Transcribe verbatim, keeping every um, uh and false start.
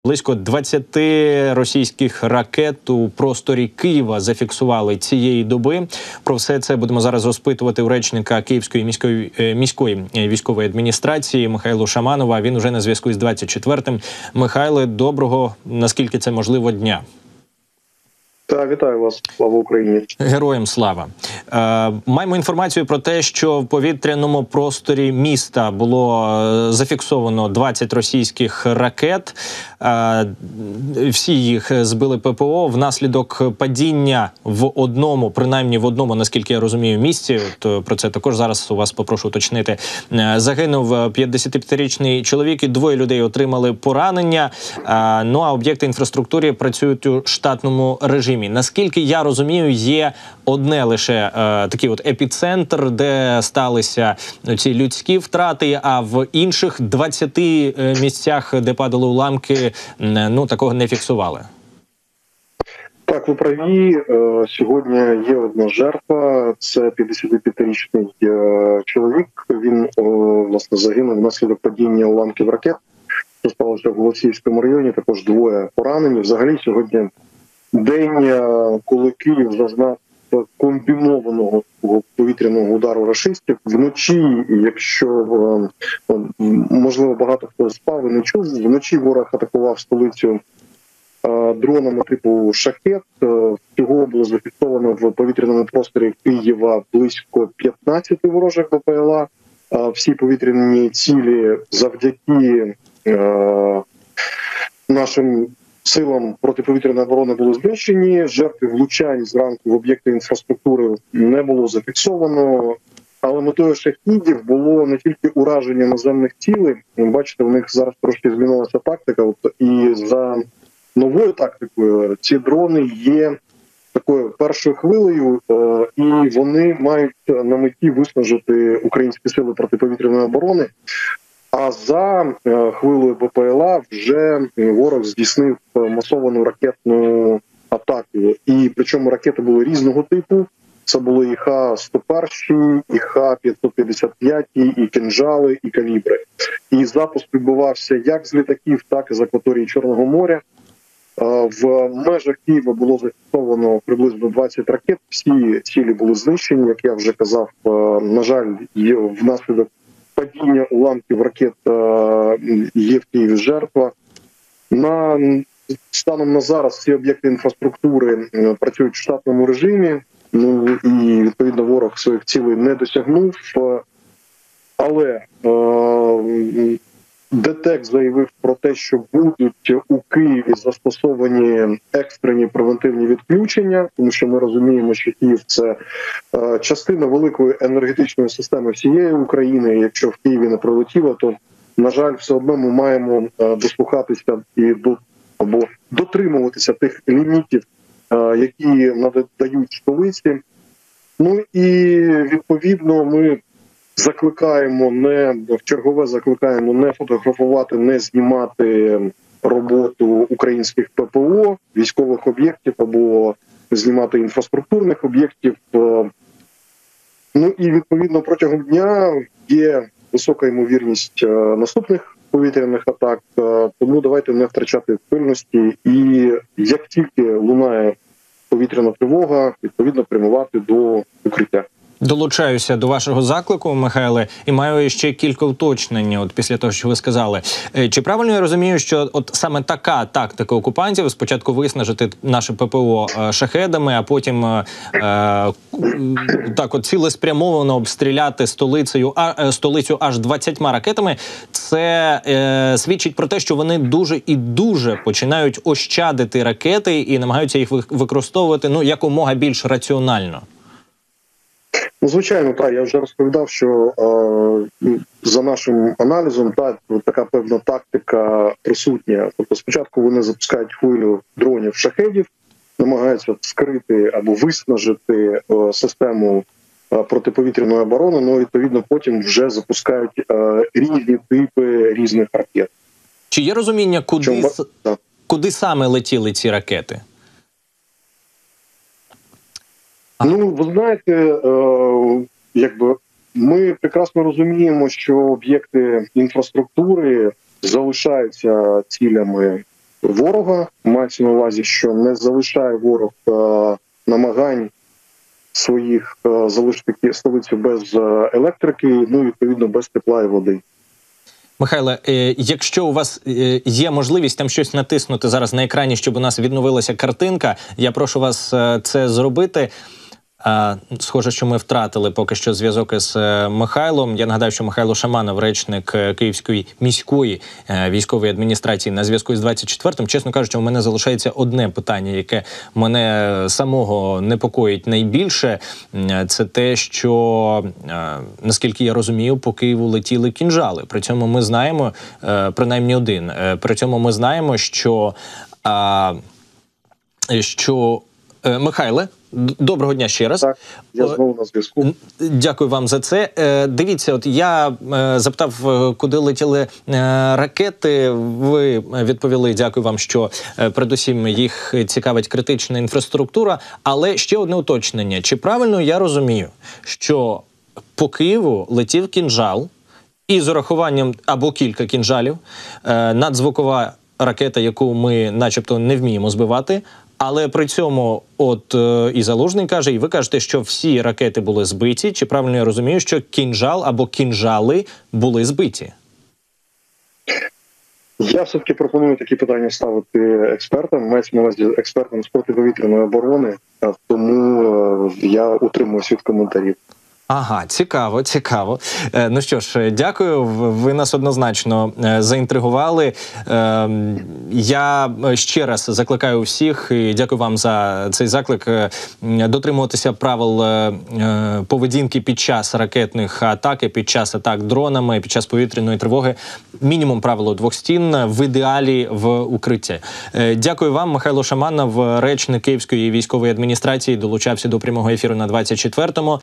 Близько двадцяти російських ракет у просторі Києва зафіксували цієї доби. Про все це будемо зараз розпитувати у речника Київської міської, міської військової адміністрації Михайла Шаманова. Він уже на зв'язку із двадцять четвертим. Михайле, доброго, наскільки це можливо, дня. Та, вітаю вас, слава Україні. Героям слава. Е, маємо інформацію про те, що в повітряному просторі міста було зафіксовано двадцять російських ракет. Е, всі їх збили ППО внаслідок падіння в одному, принаймні в одному, наскільки я розумію, місці. То про це також зараз у вас попрошу уточнити. Е, загинув п'ятдесятип'ятирічний чоловік і двоє людей отримали поранення. Е, ну а об'єкти інфраструктури працюють у штатному режимі. Наскільки я розумію, є одне лише е, такий от епіцентр, де сталися ці людські втрати, а в інших двадцяти місцях, де падали уламки, ну такого не фіксували. Так, ви праві. Е, сьогодні є одна жертва. Це п'ятдесятип'ятирічний е, чоловік. Він е, власне загинув внаслідок падіння уламків ракет, що сталося в Голосіївському районі. Також двоє поранені. Взагалі сьогодні день, коли Київ зазнав комбінованого повітряного удару рашистів. Вночі, якщо, можливо, багато хто спав і не чув, вночі ворог атакував столицю дронами типу «Шахет». Всього було зафіксовано в повітряному просторі Києва близько п'ятнадцяти ворожих БПЛА. Всі повітряні цілі завдяки нашим силам протиповітряної оборони були знищені. Жертви влучань зранку в об'єкти інфраструктури не було зафіксовано. Але метою шахідів було не тільки ураження наземних цілей. Бачите, у них зараз трошки змінилася тактика. І за новою тактикою ці дрони є такою першою хвилею, і вони мають на меті виснажити українські сили протиповітряної оборони. А за хвилею БПЛА вже ворог здійснив масовану ракетну атаку. І причому ракети були різного типу. Це були і Х сто один, і Х п'ятсот п'ятдесят п'ять, і «Кинжали», і «Калібри». І запуск відбувався як з літаків, так і з акваторії Чорного моря. В межах Києва було зафіксовано приблизно двадцять ракет. Всі цілі були знищені, як я вже казав. На жаль, внаслідок падіння уламків ракет є в Києві жертва. На, станом на зараз ці об'єкти інфраструктури працюють в штатному режимі, ну і відповідно ворог своїх цілей не досягнув. Але е, ДТЕК заявив про те, що будуть у Києві застосовані екстрені превентивні відключення, тому що ми розуміємо, що Київ – це е, частина великої енергетичної системи всієї України. Якщо в Києві не прилетіло, то, на жаль, все одно ми маємо е, дослухатися і до, або дотримуватися тих лімітів, е, які надають столиці. Ну і, відповідно, ми закликаємо не в чергове закликаємо не фотографувати, не знімати роботу українських ППО, військових об'єктів або знімати інфраструктурних об'єктів. Ну і відповідно протягом дня є висока ймовірність наступних повітряних атак, тому давайте не втрачати пильності і як тільки лунає повітряна тривога, відповідно прямувати до укриття. Долучаюся до вашого заклику, Михайле, і маю ще кілька уточнень, от після того, що ви сказали. Чи правильно я розумію, що от саме така тактика окупантів, спочатку виснажити наше ППО шахедами, а потім е, так от цілеспрямовано обстріляти столицею, а, столицю аж двадцятьма ракетами, це е, свідчить про те, що вони дуже і дуже починають ощадити ракети і намагаються їх використовувати, ну, якомога більш раціонально? Ну, звичайно, так, я вже розповідав, що е, за нашим аналізом та, така певна тактика присутня. Тобто спочатку вони запускають хвилю дронів-шахедів, намагаються скрити або виснажити е, систему е, протиповітряної оборони, ну, відповідно, потім вже запускають е, різні типи різних ракет. Чи є розуміння, куди, Чому? куди саме летіли ці ракети? Ну, ви знаєте, е, якби ми прекрасно розуміємо, що об'єкти інфраструктури залишаються цілями ворога. Мається на увазі, що не залишає ворог е, намагань своїх е, залишити столицю без е, електрики, ну і відповідно без тепла і води. Михайле, е, якщо у вас е, є можливість там щось натиснути зараз на екрані, щоб у нас відновилася картинка, я прошу вас е, це зробити. А, схоже, що ми втратили поки що зв'язок із е, Михайлом. Я нагадаю, що Михайло Шаманов, речник е, Київської міської е, військової адміністрації, на зв'язку із двадцять четвертим. Чесно кажучи, у мене залишається одне питання, яке мене самого непокоїть найбільше. Е, Це те, що, е, наскільки я розумію, по Києву летіли кінжали. При цьому ми знаємо, е, принаймні один, е, при цьому ми знаємо, що... Е, що е, Михайле, доброго дня ще раз. Так, я знову на зв'язку. Дякую вам за це. Е, дивіться, от я е, запитав, куди летіли е, ракети. Ви відповіли, дякую вам, що е, передусім їх цікавить критична інфраструктура. Але ще одне уточнення. Чи правильно я розумію, що по Києву летів кінжал і з урахуванням або кілька кінжалів, е, надзвукова ракета, яку ми начебто не вміємо збивати, але при цьому от е, і Залужний каже, і ви кажете, що всі ракети були збиті. Чи правильно я розумію, що кінжал або кінжали були збиті? Я все-таки пропоную такі питання ставити експертам, мається на увазі експертам з протиповітряної оборони, тому я утримуюсь від коментарів. Ага, цікаво, цікаво. Е, ну що ж, дякую, ви нас однозначно е, заінтригували. Е, я ще раз закликаю всіх, і дякую вам за цей заклик, е, дотримуватися правил е, поведінки під час ракетних атак, під час атак дронами, під час повітряної тривоги. Мінімум правило двох стін, в ідеалі в укритті. Е, дякую вам, Михайло Шаманов, речник Київської військової адміністрації, долучався до прямого ефіру на двадцять четвертому.